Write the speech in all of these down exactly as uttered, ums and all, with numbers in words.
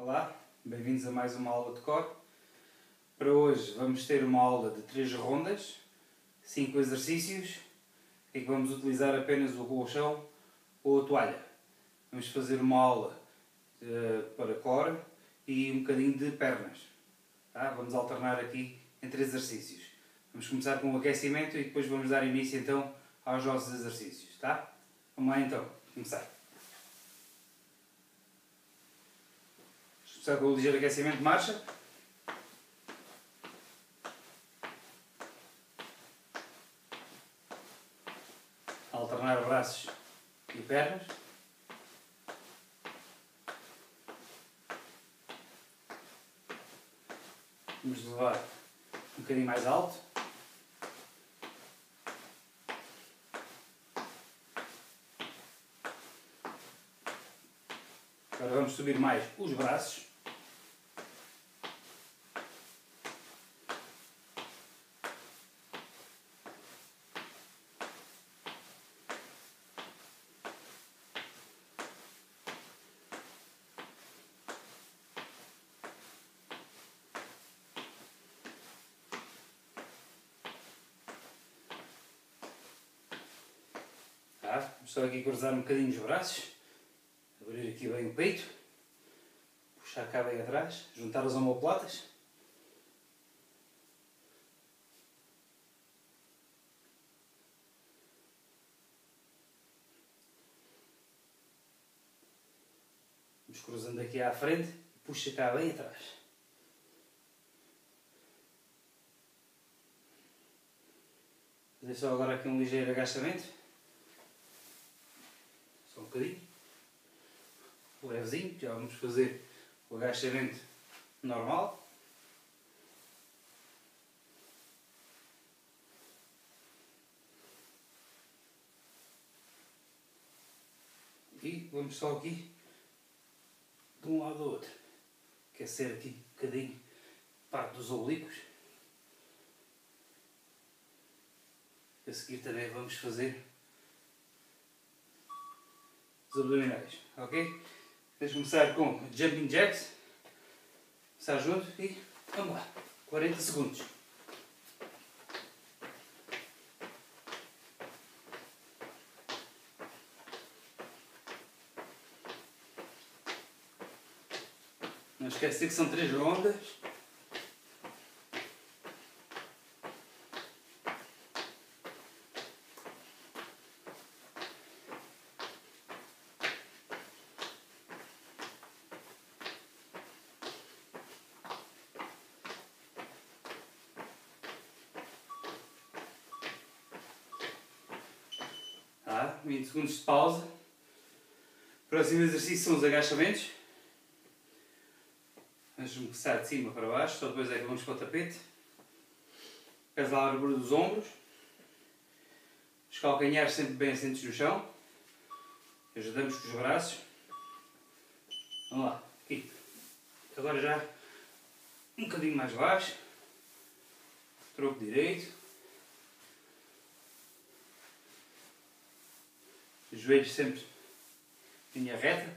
Olá, bem-vindos a mais uma aula de core. Para hoje vamos ter uma aula de três rondas, cinco exercícios, em que vamos utilizar apenas o colchão ou a toalha. Vamos fazer uma aula uh, para core e um bocadinho de pernas. Tá? Vamos alternar aqui entre exercícios. Vamos começar com o aquecimento e depois vamos dar início então aos nossos exercícios. Tá? Vamos lá então, começar. Começar com o ligeiro aquecimento de marcha. Alternar braços e pernas. Vamos levar um bocadinho mais alto. Agora vamos subir mais os braços. Tá? Vamos só aqui cruzar um bocadinho os braços. Abrir aqui bem o peito. Puxar cá bem atrás. Juntar as omoplatas. Vamos cruzando aqui à frente e puxa cá bem atrás. Fazer só agora aqui um ligeiro agachamento. Só um bocadinho. Levezinho, já vamos fazer o agachamento normal. E vamos só aqui de um lado ao outro. Aquecer aqui um bocadinho parte dos oblíquos. A seguir também vamos fazer os abdominais, ok? Vamos começar com jumping jacks. Começar junto e vamos lá. quarenta segundos. Não esquecer que são três rondas. Tá? vinte segundos de pausa. Próximo exercício são os agachamentos. Vamos começar de cima para baixo, só depois é que vamos para o tapete. Pés à largura dos ombros. Os calcanhares sempre bem assentos no chão. Ajudamos com os braços. Vamos lá, aqui. Agora já um bocadinho mais baixo. Tronco direito. Os joelhos sempre em linha reta.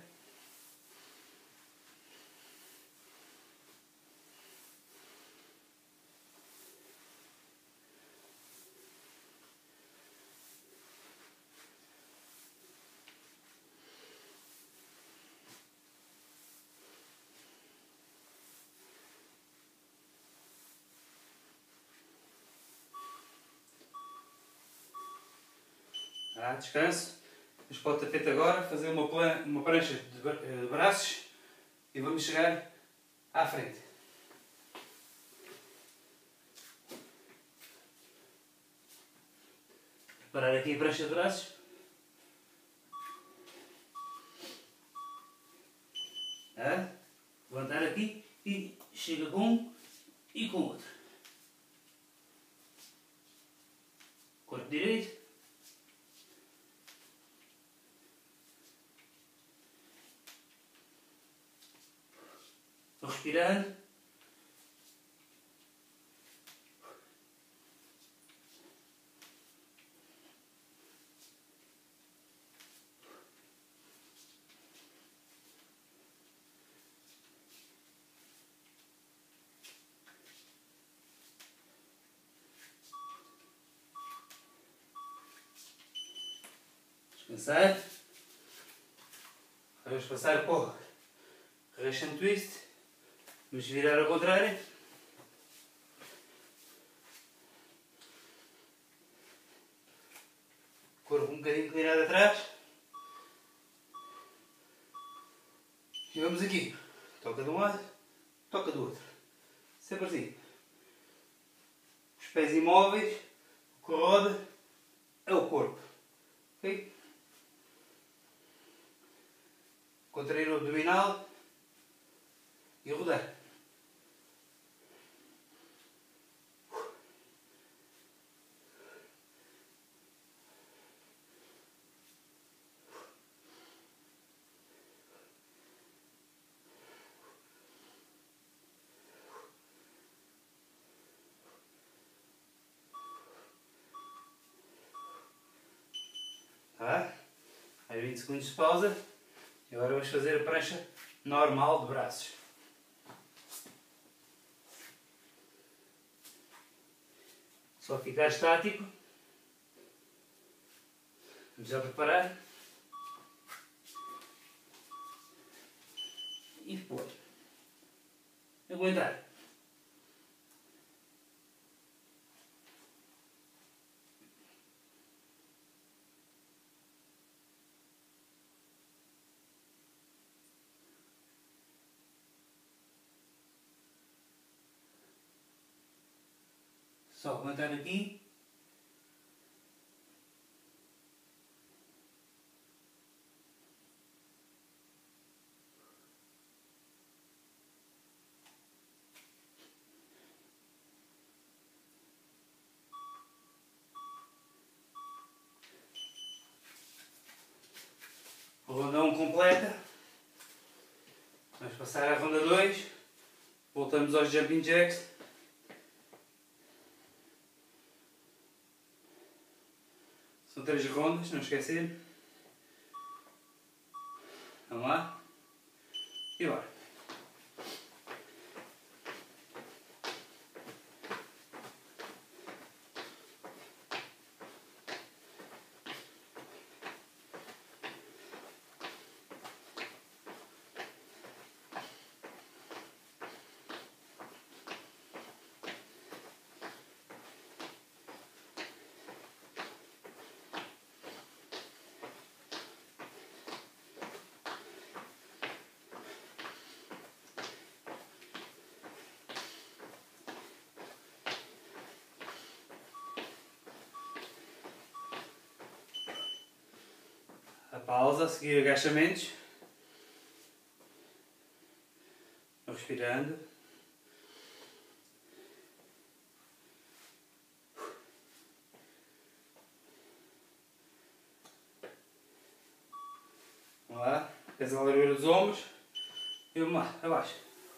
Ah, descanso. Vamos para o tapete agora, fazer uma, plan uma prancha de, bra de braços e vamos chegar à frente. Parar aqui a prancha de braços. Ah, levantar aqui e chega com um e com o outro. Corpo direito. Estou respirando. Descansar. Vamos passar para o Russian Twist. Vamos virar ao contrário. Corpo um bocadinho inclinado atrás. E vamos aqui. Toca de um lado, toca do outro. Sempre assim. Os pés imóveis, o que roda é o corpo. Ok? Contrair o abdominal e rodar. Tá? Mais vinte segundos de pausa. E agora vamos fazer a prancha normal de braços. Só ficar estático. Vamos já preparar. E pôr. Aguentar. Só aguentar aqui. Ronda um completa. Vamos passar à ronda dois. Voltamos aos jumping jacks. São três rondas, não esquecer. Vamos lá. E bora. A pausa, a seguir agachamentos. Respirando. Vamos lá, pesa a largura dos ombros. E vamos lá, abaixo.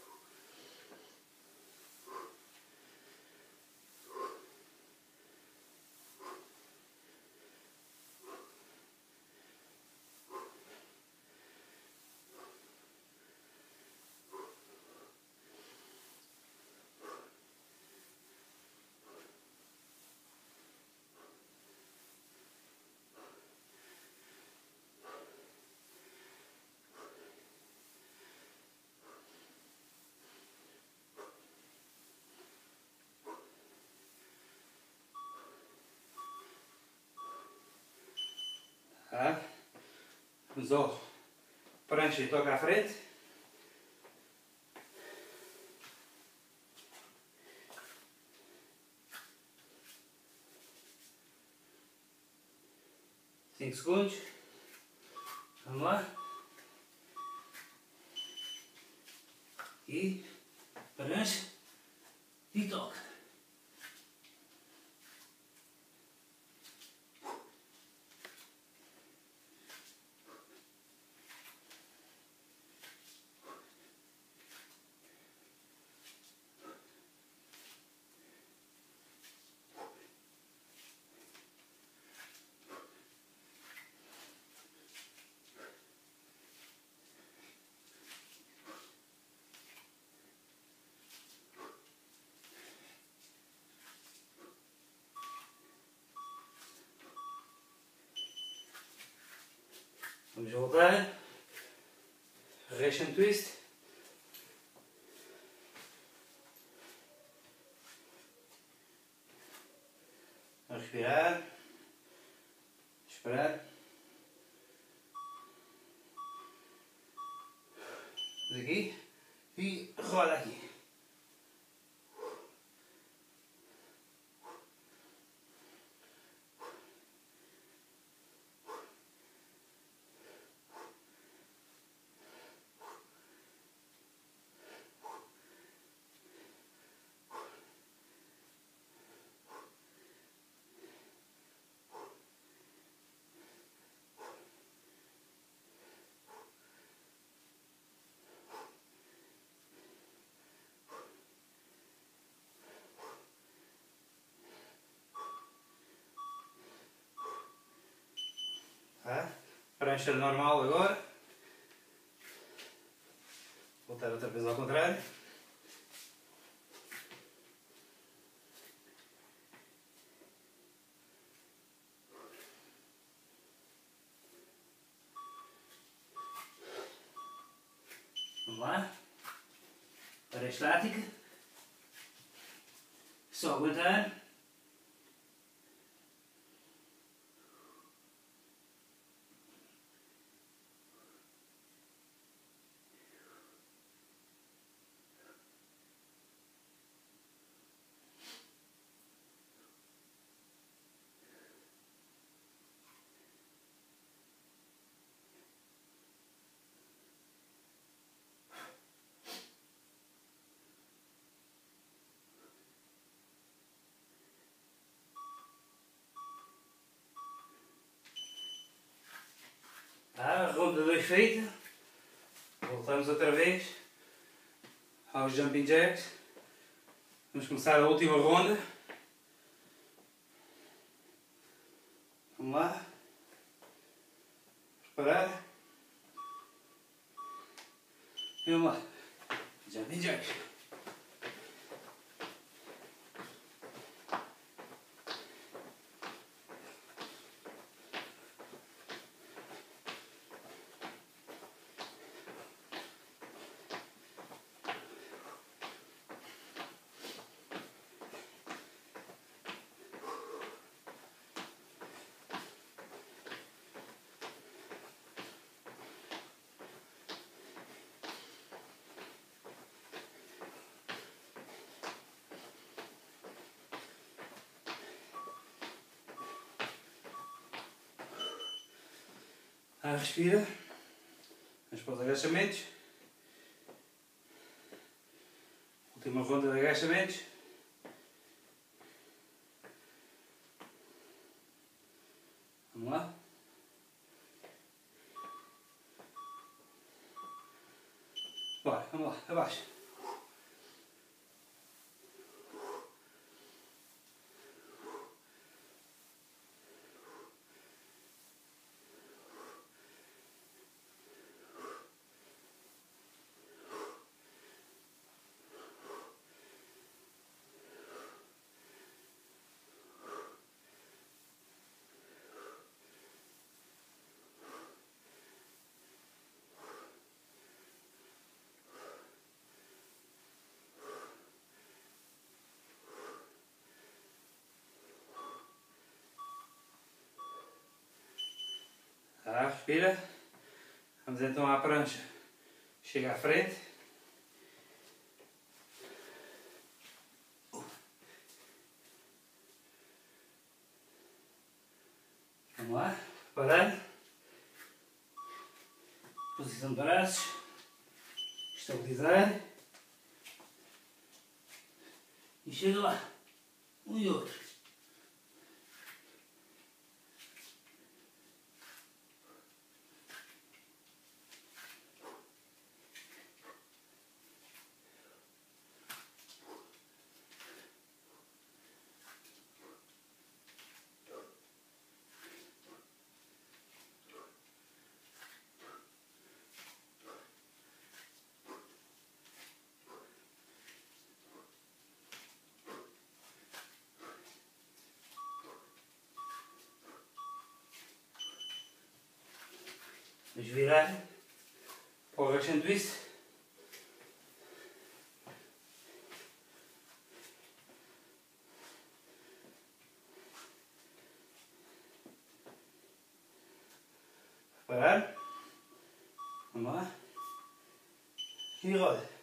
Tá? Vamos ao prancha e toca à frente. cinco segundos. Vamos lá. E prancha e toca. Vamos voltar. Russian twist. Vamos respirar. Esperar. Aqui e roda aqui. Tá? Prancha normal agora. Voltar outra vez ao contrário. Vamos lá. Para a estática. Só aguentar. Tá, ronda dois feita. Voltamos outra vez aos jumping jacks. Vamos começar a última ronda. Vamos lá. Preparar. E vamos lá. Jumping jacks. Ah, respira. Vamos para os agachamentos. Última ronda de agachamentos. Vamos lá. Bora, vamos lá, abaixo. Tá, respira. Vamos então à prancha. Chega à frente. Vamos lá. Preparar. Posição de braços. Estabilizar. E chega lá. Um e outro. Vamos virar para o agachamento twist. Parar. Vamos lá. E roda.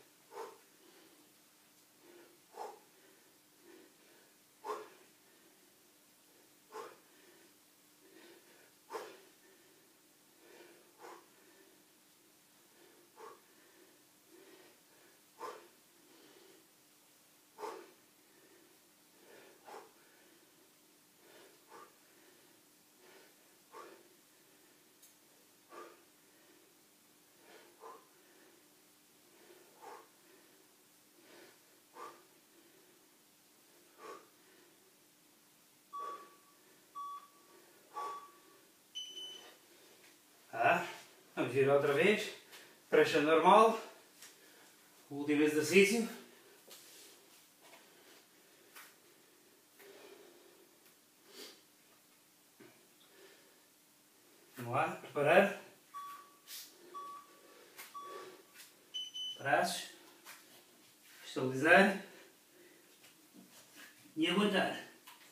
Tá? Vamos girar outra vez. Prancha normal. O último exercício. Vamos lá, preparar. Braços. Estabilizar. E aguentar.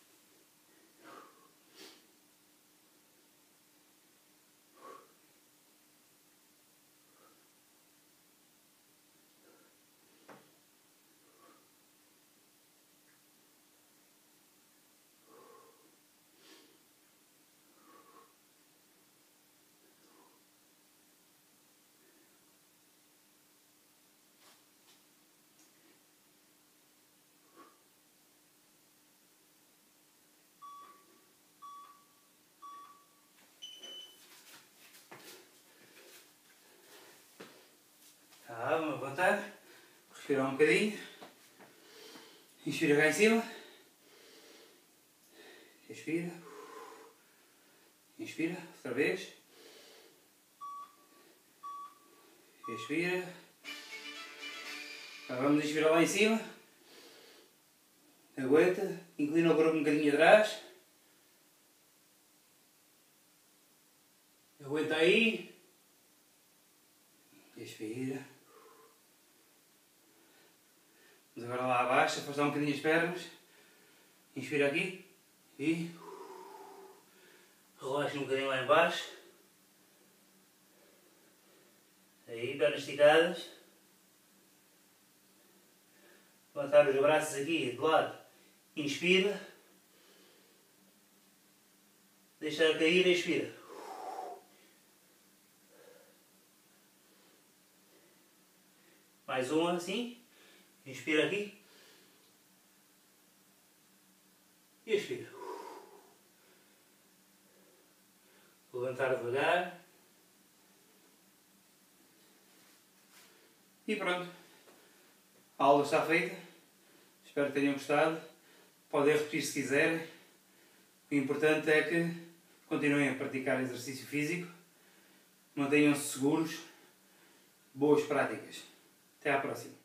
Tá, vamos levantar. Respirar um bocadinho. Inspira cá em cima. Respira. Inspira, outra vez. Respira. Agora vamos inspirar lá em cima. Aguenta. Inclina o corpo um bocadinho atrás. Aguenta aí. Respira. Vamos agora lá abaixo, afastar um bocadinho as pernas. Inspira aqui. E relaxa um bocadinho lá em baixo. Aí, pernas esticadas. Levantar os braços aqui de lado. Inspira. Deixar cair e expira. Mais uma assim. Inspira aqui. E expira. Levantar devagar. E pronto. A aula está feita. Espero que tenham gostado. Podem repetir se quiserem. O importante é que continuem a praticar exercício físico. Mantenham-se seguros. Boas práticas. Até à próxima.